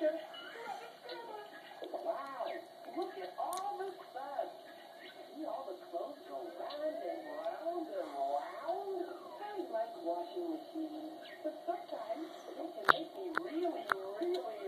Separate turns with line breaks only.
Wow, look at all the sun. See all the clothes go round and round and round. I like washing machines, but sometimes they can make me really, really